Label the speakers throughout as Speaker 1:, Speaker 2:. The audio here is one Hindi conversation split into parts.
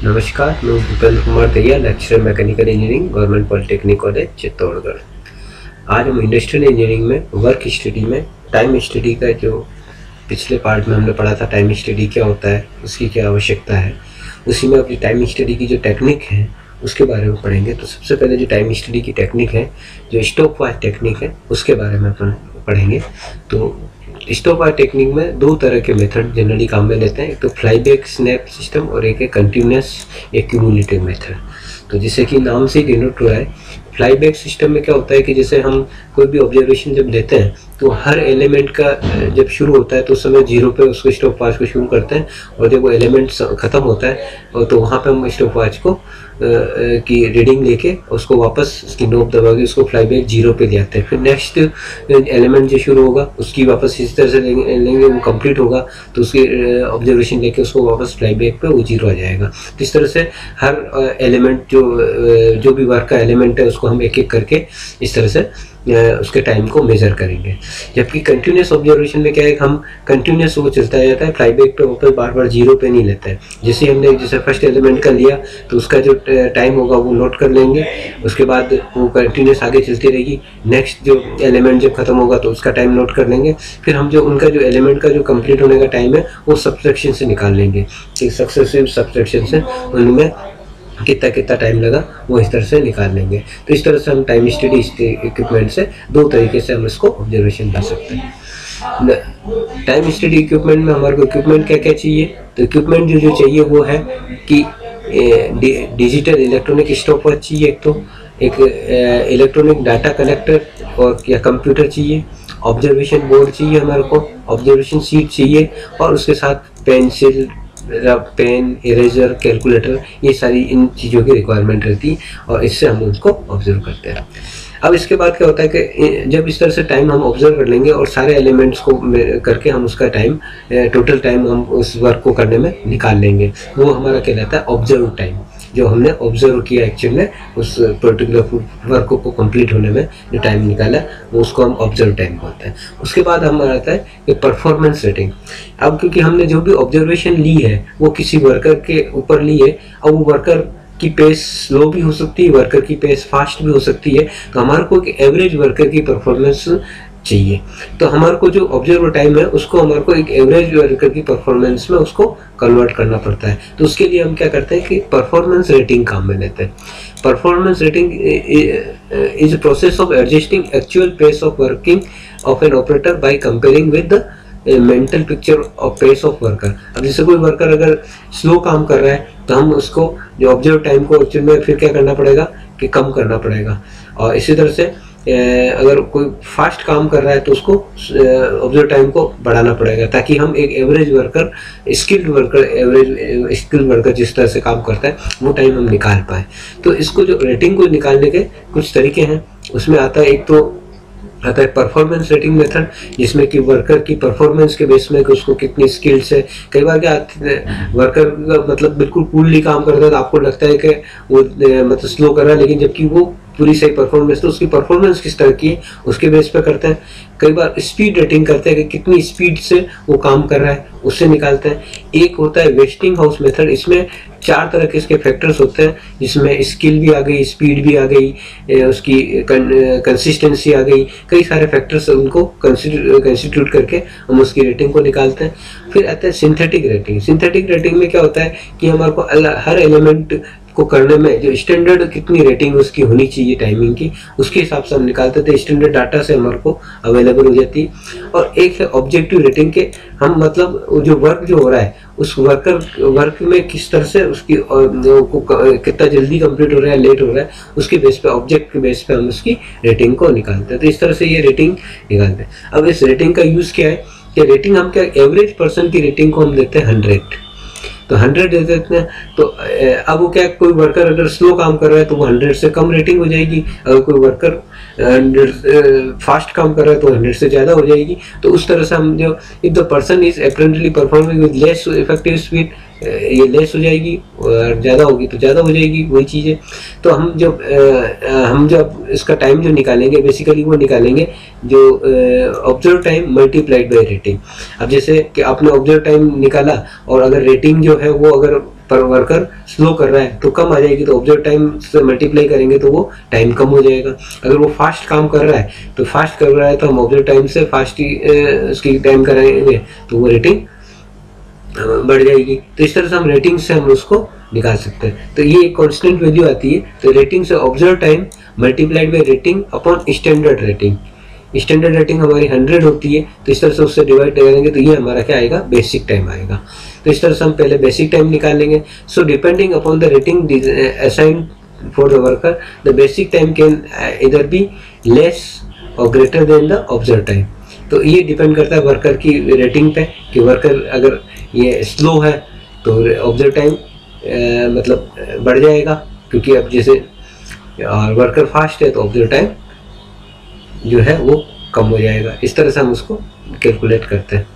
Speaker 1: नमस्कार, मैं Bhupendra Kumar Dahiya, lecturer mechanical engineering, government polytechnic college Chittorgarh. आज हम इंडस्ट्रियल इंजीनियरिंग में वर्क स्टडी में टाइम स्टडी का जो पिछले पार्ट में हमने पढ़ा था, टाइम स्टडी क्या होता है, उसकी क्या आवश्यकता है, उसी में अपनी टाइम स्टडी की जो टेक्निक है उसके बारे में पढ़ेंगे। तो सबसे पहले जो टाइम स्टडी की टेक्निक है, जो स्टॉपवॉच टेक्निक है, उसके बारे में अपन पढ़ेंगे। तो स्टॉपवॉच टेक्निक में दो तरह के मेथड जनरली काम में लेते हैं, एक तो फ्लाईबैक स्नैप सिस्टम और एक है कंटिन्यूस एक्यूमुलेटिव मेथड। तो जैसे कि नाम से डिनोट हो रहा है, फ्लाईबैक सिस्टम में क्या होता है कि जैसे हम कोई भी ऑब्जर्वेशन जब लेते हैं तो हर एलिमेंट का जब शुरू होता है तो उस समय 0 पे उसको स्टॉपवॉच को शुरू करते हैं, और जब वो एलिमेंट ख़त्म होता है तो वहाँ पे हम स्टॉपवॉच को की रीडिंग लेके उसको वापस उसकी नोब दबा के उसको फ्लाईबैक 0 पे ले आते हैं। फिर नेक्स्ट एलिमेंट जो शुरू होगा उसकी वापस इसी तरह से लेंगे, वो कंप्लीट होगा तो उसकी ऑब्जर्वेशन लेके उसको वापस फ्लाईबैक पे वो 0 आ जाएगा। तो इस तरह से हर एलिमेंट जो भी वर्क का एलिमेंट है उसको हम एक एक करके इस तरह से उसके टाइम को मेजर करेंगे। जबकि कंटिन्यूस ऑब्जर्वेशन में क्या है, हम कंटिन्यूस वो चलता जाता है, फ्लाईबैक पे वापस बार बार 0 पे नहीं लेता है। जैसे फर्स्ट एलिमेंट का लिया तो उसका जो टाइम होगा वो नोट कर लेंगे, उसके बाद वो कंटिन्यूस आगे चलती रहेगी। नेक्स्ट जो एलिमेंट जब खत्म होगा तो उसका टाइम नोट कर लेंगे, फिर हम जो उनका जो एलिमेंट का जो कंप्लीट होने का टाइम है वो सब्ट्रैक्शन से निकाल लेंगे, सक्सेसिव सब्ट्रैक्शन से उनमें कितना टाइम लगा वो इस तरह से निकाल लेंगे। तो इस तरह से हम टाइम स्टडी इक्विपमेंट से दो तरीके से हम इसको ऑब्जर्वेशन कर सकते हैं। टाइम स्टडी इक्विपमेंट में हमारे को इक्विपमेंट क्या क्या चाहिए, तो इक्विपमेंट जो चाहिए वो है कि डिजिटल इलेक्ट्रॉनिक स्टॉपवॉच चाहिए, एक इलेक्ट्रॉनिक डाटा कलेक्टर और या कंप्यूटर चाहिए, ऑब्जर्वेशन बोर्ड चाहिए हमारे को, ऑब्जर्वेशन शीट चाहिए, और उसके साथ पेंसिल, पेन, इरेजर, कैलकुलेटर, ये सारी इन चीज़ों की रिक्वायरमेंट रहती है और इससे हम उसको ऑब्जर्व करते हैं। अब इसके बाद क्या होता है कि जब इस तरह से टाइम हम ऑब्जर्व कर लेंगे और सारे एलिमेंट्स को करके हम उसका टाइम, टोटल टाइम हम उस वर्क को करने में निकाल लेंगे, वो हमारा कहलाता है ऑब्जर्व टाइम। जो हमने ऑब्जर्व किया एक्चुअल में उस पर्टिकुलर वर्क को कंप्लीट होने में जो टाइम निकाला वो उसको हम ऑब्जर्व टाइम बोलते हैं। उसके बाद हमारा आता है कि परफॉर्मेंस रेटिंग। अब क्योंकि हमने जो भी ऑब्जर्वेशन ली है वो किसी वर्कर के ऊपर ली है, अब वो वर्कर की पेस स्लो भी हो सकती है, वर्कर की पेस फास्ट भी हो सकती है, तो हमारे को एक एवरेज वर्कर की परफॉर्मेंस चाहिए। तो हमारे को जो ऑब्जर्व टाइम है उसको हमारे को एक एवरेज वर्कर की परफॉर्मेंस में उसको कन्वर्ट करना पड़ता है। तो उसके लिए हम क्या करते हैं कि परफॉर्मेंस रेटिंग काम में लेते हैं। Performance rating is process of adjusting actual pace of working of an operator by comparing with the mental picture of pace of worker. अब जैसे कोई वर्कर अगर स्लो काम कर रहा है तो हम उसको जो ऑब्जर्व टाइम को एक्चुअल में फिर क्या करना पड़ेगा कि कम करना पड़ेगा, और इसी तरह से अगर कोई फास्ट काम कर रहा है तो उसको ऑब्जर्व टाइम को बढ़ाना पड़ेगा, ताकि हम एक average worker, average skilled worker जिस तरह से काम करता है वो टाइम हम निकाल पाए। तो इसको जो रेटिंग को निकालने के कुछ तरीके हैं, उसमें आता है, एक तो आता है परफॉर्मेंस रेटिंग मेथड, जिसमें कि वर्कर की परफॉर्मेंस के बेस में कि उसको कितनी स्किल्स है। कई बार क्या वर्कर मतलब बिल्कुल कूलली काम करता है तो आपको लगता है कि वो मतलब स्लो कर रहा है, लेकिन जबकि वो पूरी सही परफॉर्मेंस, तो उसकी परफॉर्मेंस किस तरह की है उसके बेस पे करते हैं। कई बार स्पीड रेटिंग करते हैं कि कितनी स्पीड से वो काम कर रहा है, उससे निकालते हैं। एक होता है वेस्टिंग हाउस मेथड, इसमें 4 तरह के इसके फैक्टर्स होते हैं, जिसमें स्किल भी आ गई, स्पीड भी आ गई, उसकी कंसिस्टेंसी आ गई, कई सारे फैक्टर्स उनको कंस्टिट्यूट करके हम उसकी रेटिंग को निकालते हैं। फिर आता है सिंथेटिक रेटिंग। सिंथेटिक रेटिंग में क्या होता है कि हमारे को हर एलिमेंट को करने में जो स्टैंडर्ड कितनी रेटिंग उसकी होनी चाहिए टाइमिंग की, उसके हिसाब से हम निकालते थे, स्टैंडर्ड डाटा से हमारे को अवेलेबल हो जाती है। और एक है ऑब्जेक्टिव रेटिंग के, हम मतलब जो वर्क जो हो रहा है उस वर्क में किस तरह से उसकी कितना जल्दी कंप्लीट हो रहा है, लेट हो रहा है, उसके बेस पे, ऑब्जेक्ट के बेस पे हम उसकी रेटिंग को निकालते हैं। तो इस तरह से ये रेटिंग निकालते हैं। अब इस रेटिंग का यूज क्या है कि रेटिंग हम क्या, एवरेज पर्सन की रेटिंग को हम देते हैं 100, तो 100 दे देते हैं। तो अब वो क्या, कोई वर्कर अगर स्लो काम कर रहा है तो वो 100 से कम रेटिंग हो जाएगी, अगर कोई वर्कर 100 फास्ट काम कर रहा है तो 100 से ज़्यादा हो जाएगी। तो उस तरह से हम जो, if the person is apparently performing with less effective speed, ये लेस हो जाएगी, और ज़्यादा होगी तो ज़्यादा हो जाएगी, वही चीज़ है। तो हम जब इसका टाइम जो निकालेंगे, बेसिकली वो निकालेंगे जो observe time multiplied by rating. अब जैसे कि आपने ऑब्जर्व टाइम निकाला और अगर रेटिंग जो है वो अगर पर वर्कर स्लो कर रहा है तो कम आ जाएगी, तो ऑब्जर्व टाइम से मल्टीप्लाई करेंगे तो वो टाइम कम हो जाएगा। अगर वो फास्ट काम कर रहा है तो फास्ट कर रहा है तो हम ऑब्जर्व टाइम से फास्ट ही उसकी टाइम कराएंगे तो वो रेटिंग बढ़ जाएगी। तो इस तरह से हम रेटिंग से हम उसको निकाल सकते हैं। तो ये एक कांस्टेंट वैल्यू आती है। तो रेटिंग से observe time multiplied by rating upon standard rating. Standard rating हमारी 100 होती है, तो इस तरह से उससे डिवाइड करेंगे तो ये हमारा क्या आएगा, बेसिक टाइम आएगा। तो इस तरह से हम पहले बेसिक टाइम निकालेंगे। So depending upon the rating assigned for the worker the basic time can either be less or greater than the observe time. तो ये डिपेंड करता है वर्कर की रेटिंग पे कि वर्कर अगर ये स्लो है तो ऑब्जर्व टाइम मतलब बढ़ जाएगा, क्योंकि अब जैसे और वर्कर फास्ट है तो ऑब्जर्व टाइम जो है वो कम हो जाएगा। इस तरह से हम उसको कैलकुलेट करते हैं।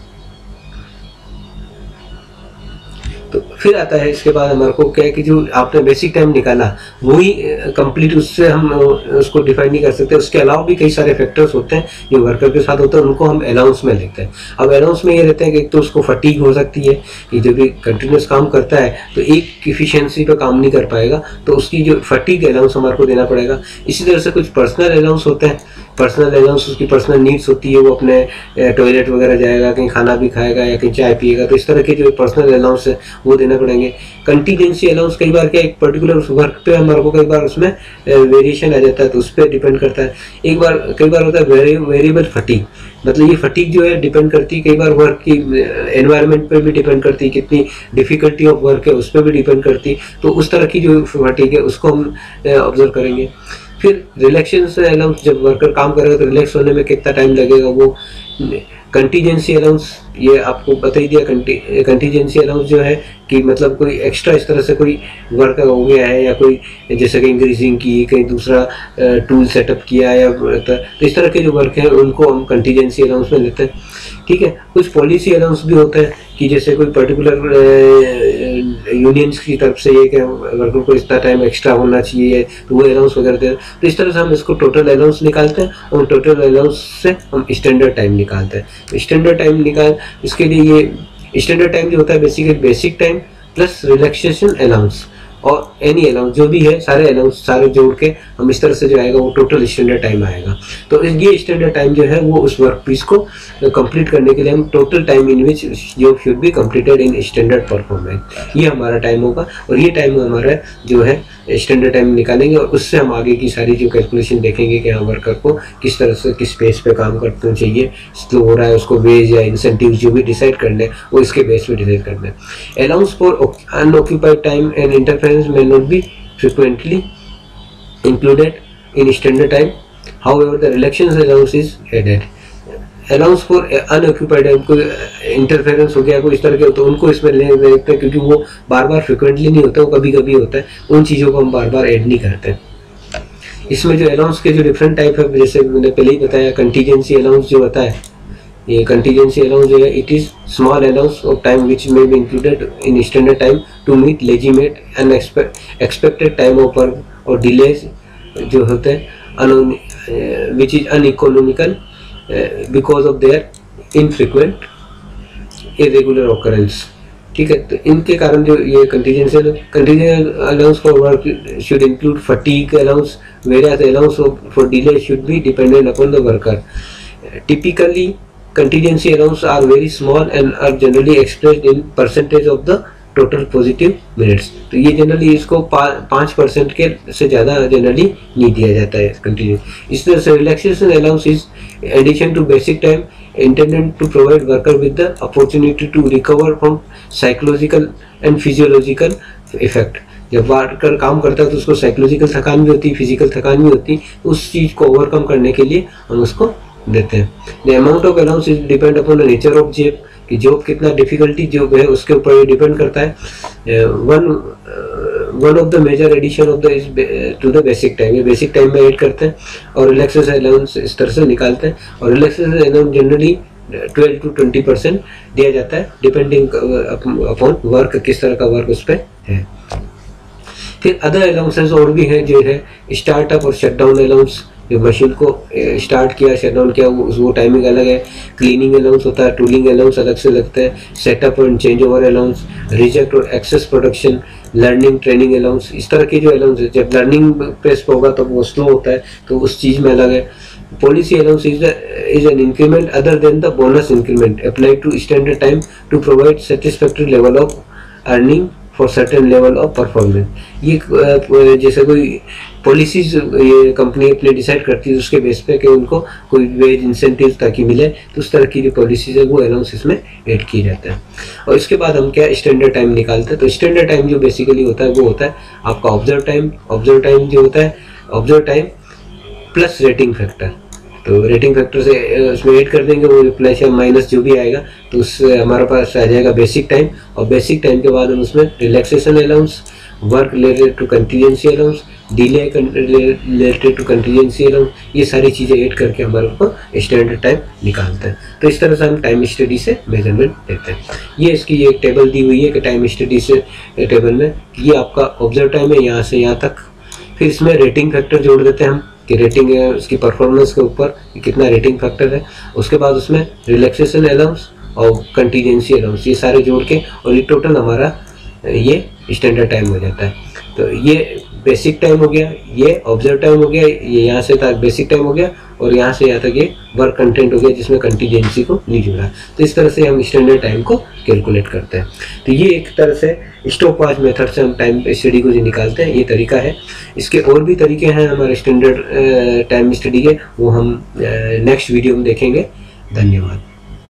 Speaker 1: तो फिर आता है इसके बाद हमारे को क्या है कि जो आपने बेसिक टाइम निकाला वही कंप्लीट, उससे हम उसको डिफाइन नहीं कर सकते। उसके अलावा भी कई सारे फैक्टर्स होते हैं जो वर्कर के साथ होते हैं, उनको हम अलाउंस में लेते हैं। अब अलाउंस में ये रहते हैं कि एक तो उसको फटीग हो सकती है कि जब भी कंटिन्यूस काम करता है तो एक इफिशियंसी पे काम नहीं कर पाएगा, तो उसकी जो फटीग अलाउंस हमारे को देना पड़ेगा। इसी तरह से कुछ पर्सनल अलाउंस होते हैं। पर्सनल अलाउंस उसकी पर्सनल नीड्स होती है, वो अपने टॉयलेट वगैरह जाएगा, कहीं खाना भी खाएगा या कहीं चाय पिएगा, तो इस तरह के जो पर्सनल अलाउंस है वो देना पड़ेंगे। कंटीजेंसी अलाउंस कई बार क्या एक पर्टिकुलर वर्क पे हमारे को कई बार उसमें वेरिएशन आ जाता है, तो उस पर डिपेंड करता है। कई बार होता है वेरिएबल फटीग, मतलब ये फटीग जो है डिपेंड करती है कई बार वर्क की एनवायरनमेंट पे भी डिपेंड करती है, कितनी डिफिकल्टी ऑफ वर्क है उस पर भी डिपेंड करती है। तो उस तरह की जो फटीग है उसको हम ऑब्जर्व करेंगे। फिर रिलैक्सेशन अलाउंस, जब वर्कर काम करेगा तो रिलैक्स होने में कितना टाइम लगेगा वो। कंटीजेंसी अलाउंस ये आपको बता ही दिया। कंटीजेंसी अलाउंस जो है कि मतलब कोई एक्स्ट्रा इस तरह से कोई वर्क हो गया है या कोई जैसे कि इंक्रीजिंग की, कहीं दूसरा टूल सेटअप किया या तो इस तरह के जो वर्क हैं उनको हम कंटीजेंसी अलाउंस में लेते हैं। ठीक है। कुछ पॉलिसी अलाउंस भी होते हैं कि जैसे कोई पर्टिकुलर यूनियंस की तरफ से ये कि वर्कर को इतना टाइम एक्स्ट्रा होना चाहिए तो वो अलाउंस वगैरह देते हैं। तो इस तरह से हम इसको टोटल अलाउंस निकालते हैं और टोटल अलाउंस से हम स्टैंडर्ड टाइम निकालते हैं। स्टैंडर्ड टाइम इसके लिए ये स्टैंडर्ड टाइम जो होता है basically basic time plus relaxation allowance और एनी अलाउंस जो भी है सारे अलाउंस सारे जोड़ के हम इस तरह से जो आएगा वो टोटल स्टैंडर्ड टाइम आएगा। तो ये स्टैंडर्ड टाइम जो है वो उस वर्क पीस को कंप्लीट करने के लिए हम total time in which job should be completed in standard performance, ये हमारा टाइम होगा। और ये टाइम हमारा जो है स्टैंडर्ड टाइम निकालेंगे और उससे हम आगे की सारी जो कैलकुलेशन देखेंगे कि हाँ वर्कर को किस तरह से किस बेस पे काम करना चाहिए, स्लो हो रहा है उसको वेज या इंसेंटिव जो भी डिसाइड करने वो इसके बेस पे डिसाइड करना है। Allowance for unoccupied time and interference may not be frequently included in standard time, however the relaxation allowance is added। Allowance for unoccupied time, कोई इंटरफेरेंस हो गया कोई इस तरह के तो उनको इसमें ले देखते हैं, क्योंकि वो बार बार फ्रिक्वेंटली नहीं होता, वो कभी कभी होता है, उन चीज़ों को हम बार बार ऐड नहीं करते। इसमें जो अलाउंस के जो डिफरेंट टाइप है, जैसे मैंने पहले ही बताया, कंटीजेंसी अलाउंस जो होता है, ये कंटीजेंसी अलाउंस जो है it is small allowance of time which may be included in standard time to meet legitimate and expected time of work or delays जो होते हैं which is uneconomical because of their infrequent irregular occurrence. ठीक है। तो इनके कारण जो ये contingency allowance for work should include fatigue allowance, various allowance for delay should be dependent upon the worker. Typically contingency allowance are very small and are generally expressed in percentage of the total positive minutes। तो ये जनरली इसको 5% के से ज़्यादा जनरली नहीं दिया जाता है कंटीजेंसी। इस तरह से relaxation allowance is addition to basic time intended to provide worker with the opportunity to recover from psychological and physiological effect। जब वर्कर काम करता है तो उसको साइकोलॉजिकल थकान भी होती है, फिजिकल थकान भी होती है, उस चीज़ को ओवरकम करने के लिए हम उसको देते हैं। The amount of allowance is depend upon the nature of job, कि जॉब कितना डिफिकल्टी जॉब है उसके ऊपर डिपेंड करता है। One of the major addition of the two the basic time, ये बेसिक टाइम में ऐड करते हैं और रिलैक्सेशन अलाउंस इस तरह से निकालते हैं। और रिलैक्सेशन अलाउंस जनरली 12 to 20% दिया जाता है डिपेंडिंग अपॉन वर्क, किस तरह का वर्क उस पर है। फिर अदर अलाउंसेस और भी हैं जो है स्टार्टअप और शटडाउन अलाउंस, जो मशीन को स्टार्ट किया शट डाउन किया वो टाइमिंग अलग है। क्लीनिंग अलाउंस होता है, टूलिंग अलाउंस अलग से लगता है, setup and change over allowance, reject और excess production, learning training allowance, इस तरह के जो अलाउंस है। जब लर्निंग पेस पे होगा तो वो स्लो होता है तो उस चीज़ में अलग है। Policy allowance is an increment other than the bonus increment applied to standard time to provide satisfactory level of earning for certain level of performance। ये जैसे कोई पॉलिसीज ये कंपनी अपने डिसाइड करती है उसके बेस पे कि उनको कोई वेज इंसेंटिव ताकि मिले, तो उस तरह की जो पॉलिसीज है वो अलाउंस इसमें ऐड की जाता है। और इसके बाद हम क्या स्टैंडर्ड टाइम निकालते हैं। तो स्टैंडर्ड टाइम जो बेसिकली होता है वो होता है आपका ऑब्जर्व टाइम। ऑब्जर्व टाइम जो होता है observe time plus rating factor. तो रेटिंग फैक्टर से उसमें ऐड कर देंगे वो प्लस या माइनस जो भी आएगा, तो उससे हमारे पास आ जाएगा बेसिक टाइम। और बेसिक टाइम के बाद हम उसमें relaxation allowance, work related to contingency allowance, delay related to contingency allowance, ये सारी चीज़ें ऐड करके हमारे को स्टैंडर्ड टाइम निकालते हैं। तो इस तरह से हम टाइम स्टडी से मेजरमेंट देते हैं। ये इसकी एक टेबल दी हुई है कि टाइम स्टडी से टेबल में ये आपका ऑब्जर्व टाइम है यहाँ से यहाँ तक। फिर इसमें रेटिंग फैक्टर जोड़ देते हैं हम कि रेटिंग है उसकी परफॉर्मेंस के ऊपर कितना रेटिंग फैक्टर है। उसके बाद उसमें रिलैक्सेशन अलाउंस और कंटीजेंसी अलाउंस ये सारे जोड़ के और ये टोटल हमारा ये स्टैंडर्ड टाइम हो जाता है। तो ये बेसिक टाइम हो गया, ये ऑब्जर्व टाइम हो गया, ये यहाँ से तक बेसिक टाइम हो गया और यहाँ से यहाँ तक ये वर्क कंटेंट हो गया जिसमें कंटीजेंसी को नहीं जुड़ा। तो इस तरह से हम स्टैंडर्ड टाइम को कैलकुलेट करते हैं। तो ये एक तरह से स्टॉपवॉच मेथड से हम टाइम स्टडी को जो निकालते हैं ये तरीका है। इसके और भी तरीके हैं हमारे स्टैंडर्ड टाइम स्टडी के, वो हम नेक्स्ट वीडियो में देखेंगे। धन्यवाद।